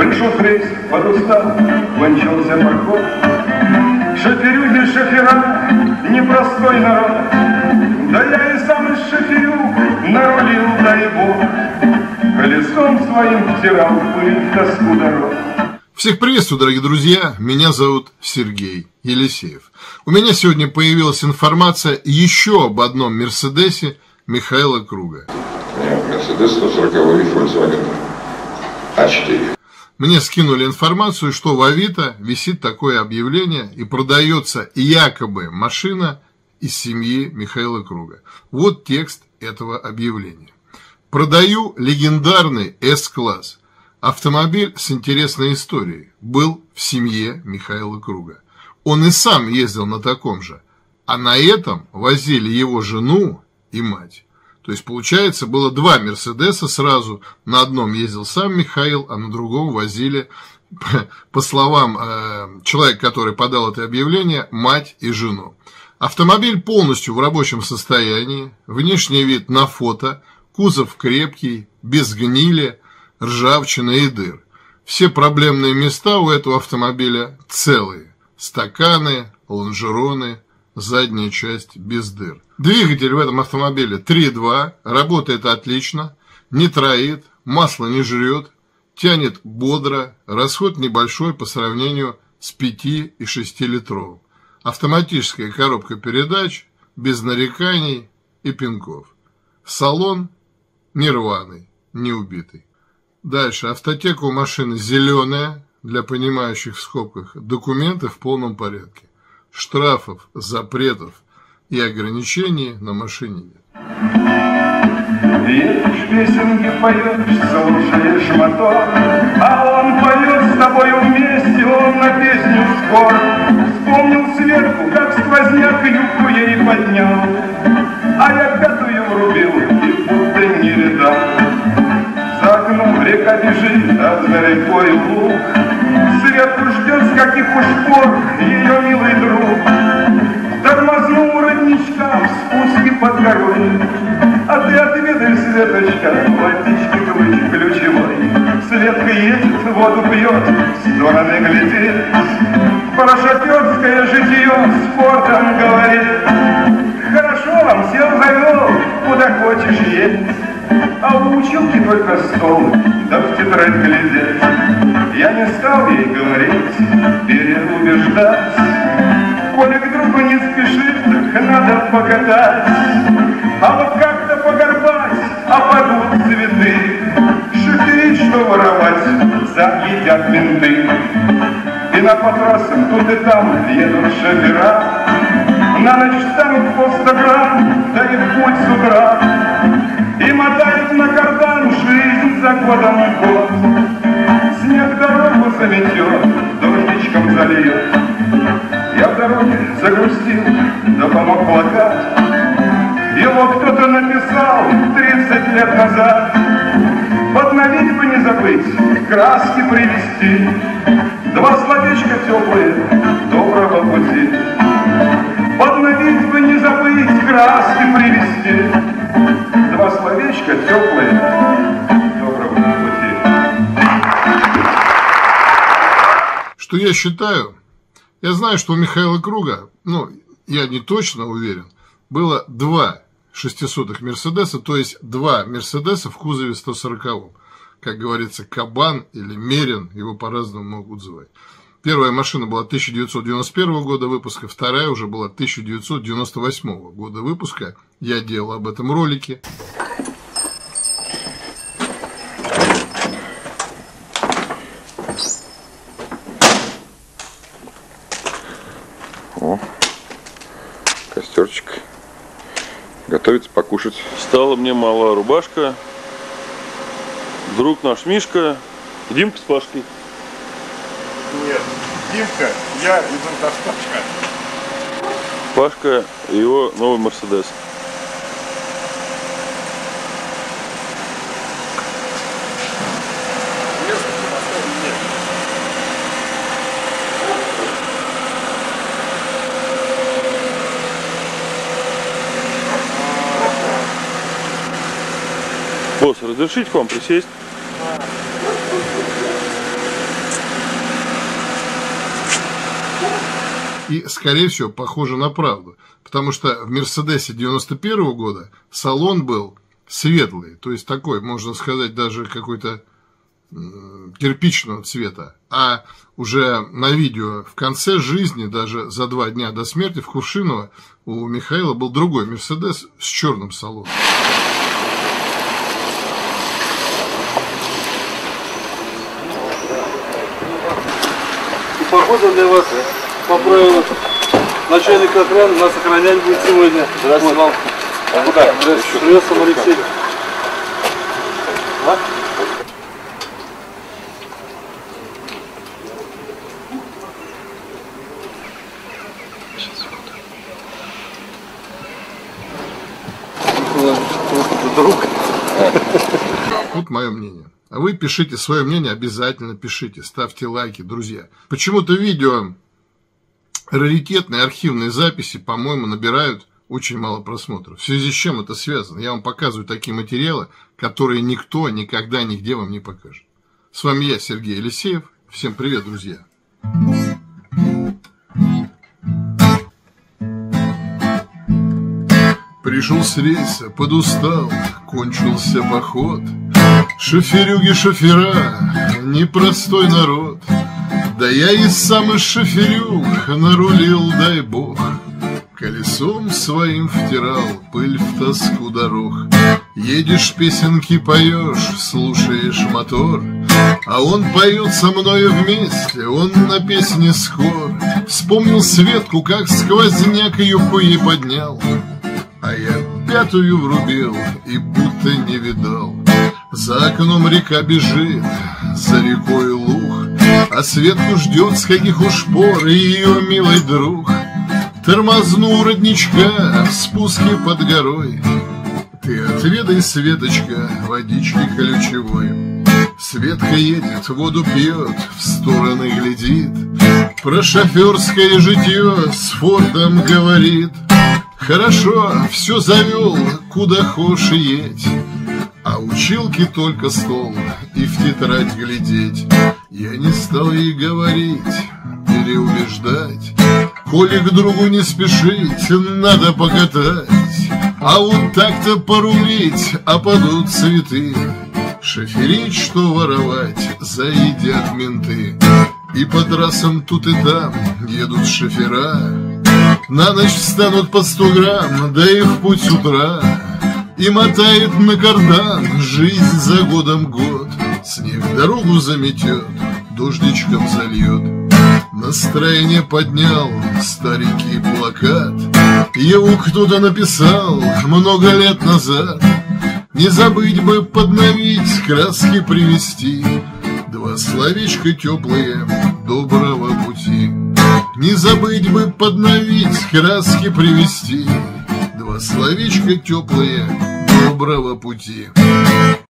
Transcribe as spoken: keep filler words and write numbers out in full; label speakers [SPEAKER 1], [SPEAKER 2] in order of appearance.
[SPEAKER 1] Шел рейс, подустал, кончился поход. Шоферюги, шофера, непростой народ. Да я и сам из шоферюк нарулил, дай бог. Колесом своим втирал пыль в тоску дорог.
[SPEAKER 2] Всех приветствую, дорогие друзья, меня зовут Сергей Елисеев. У меня сегодня появилась информация еще об одном Мерседесе Михаила Круга.
[SPEAKER 3] Мерседес сто сороковой Volkswagen а четыре.
[SPEAKER 2] Мне скинули информацию, что в Авито висит такое объявление и продается якобы машина из семьи Михаила Круга. Вот текст этого объявления. Продаю легендарный С-класс. Автомобиль с интересной историей. Был в семье Михаила Круга. Он и сам ездил на таком же. А на этом возили его жену и мать. То есть, получается, было два Мерседеса сразу. На одном ездил сам Михаил, а на другом возили, по словам э, человека, который подал это объявление, мать и жену. Автомобиль полностью в рабочем состоянии. Внешний вид на фото. Кузов крепкий, без гнили, ржавчины и дыр. Все проблемные места у этого автомобиля целые. Стаканы, лонжероны, задняя часть без дыр. Двигатель в этом автомобиле три два, работает отлично, не троит, масло не жрет, тянет бодро, расход небольшой по сравнению с пяти- и шестилитровым. Автоматическая коробка передач, без нареканий и пинков. Салон не рваный, не убитый. Дальше. Автотека у машины зеленая, для понимающих в скобках. Документы в полном порядке. Штрафов, запретов и ограничений на машине нет.
[SPEAKER 1] Едешь, песенки поешь, слушаешь мотор, а он поет с тобою вместе, он на песню скор. Вспомнил Светку, как сквозняк юбку ей поднял, а я пятую врубил и будто не видал. За окном река бежит, а за рекой луг. Светку ждет с каких уж пор ее милый друг. Тормознул у родничка в спуске под горой. А ты отведай, Светочка, водички ключ ключевой. Светка едет, воду пьет, в стороны глядит. Про шоферское житье спортом говорит. Хорошо вам, сел завел, куда хочешь едь. А у училки только стол, да в тетрадь глядеть. Я не стал ей говорить, переубеждать. Коли к другу не спешит, так надо покатать. А вот как-то погорбать, а падут цветы. Шоферить, что воровать, заедят менты. И на по трассам тут и там едут шофера. На ночь станут по сто грамм, да и в путь с утра. И мотают на кардан жизнь за годом год. Снег дорогу заметет, дождичком зальет. Я в дороге загрустил, да помог плакат. Его кто-то написал тридцать лет назад. Подновить бы не забыть, краски привезти. Два словечка теплые, доброго пути. Подновить бы не забыть, краски привезти. Два словечка теплые, доброго пути.
[SPEAKER 2] Что я считаю? Я знаю, что у Михаила Круга, ну, я не точно уверен, было два шестисотых Мерседеса, то есть два Мерседеса в кузове сто сороковом. Как говорится, Кабан или Мерин, его по-разному могут звать. Первая машина была тысяча девятьсот девяносто первого года выпуска, вторая уже была тысяча девятьсот девяносто восьмого года выпуска. Я делал об этом ролики.
[SPEAKER 3] О, костерчик. Готовится покушать.
[SPEAKER 4] Стала мне мала рубашка. Друг наш Мишка. Димка с Пашкой.
[SPEAKER 5] Нет, Димка, я и Пашка.
[SPEAKER 4] Пашка и его новый Мерседес. Босс, разрешите к вам присесть?
[SPEAKER 2] И, скорее всего, похоже на правду. Потому что в Мерседесе девяносто первого года салон был светлый. То есть такой, можно сказать, даже какой-то кирпичного цвета. А уже на видео в конце жизни, даже за два дня до смерти, в Кувшиново у Михаила был другой Мерседес с черным салоном.
[SPEAKER 6] Погода для вас по правилам. Начальник охраны нас охранять будет сегодня. Здравствуйте вам. А куда? Здравствуйте. Приветствуем, Алексей. А? Друг.
[SPEAKER 2] Вот мое мнение. А вы пишите свое мнение, обязательно пишите, ставьте лайки, друзья. Почему-то видео раритетные архивные записи, по-моему, набирают очень мало просмотров. В связи с чем это связано? Я вам показываю такие материалы, которые никто никогда нигде вам не покажет. С вами я, Сергей Елисеев. Всем привет, друзья. Пришел с рейса, подустал, кончился поход. Шоферюги, шофера, непростой народ. Да я и сам из шоферюг нарулил, дай бог. Колесом своим втирал пыль в тоску дорог. Едешь, песенки поешь, слушаешь мотор, а он поет со мною вместе, он на песне скор. Вспомнил Светку, как сквозняк ее хуи поднял, а я пятую врубил и будто не видал. За окном река бежит, за рекой луг, а Светку ждет с каких уж пор ее милый друг. Тормозну родничка в спуске под горой. Ты отведай, Светочка, водички колючевой. Светка едет, воду пьет, в стороны глядит, про шоферское житье с фортом говорит. Хорошо, все завел, куда хошь едь, а училки только стол и в тетрадь глядеть. Я не стал ей говорить, переубеждать, коли к другу не спешить, надо покатать. А вот так-то порулить, а падут цветы, шоферить, что воровать, заедят менты. И по трассам тут и там едут шофера, на ночь встанут по сто грамм, да и в путь с утра. И мотает на кардан жизнь за годом год. Снег дорогу заметет, дождичком зальет. Настроение поднял старенький плакат, его кто-то написал много лет назад. Не забыть бы подновить, краски привести, два словечка теплые доброго пути. Не забыть бы подновить, краски привести, два словечка теплые доброго пути.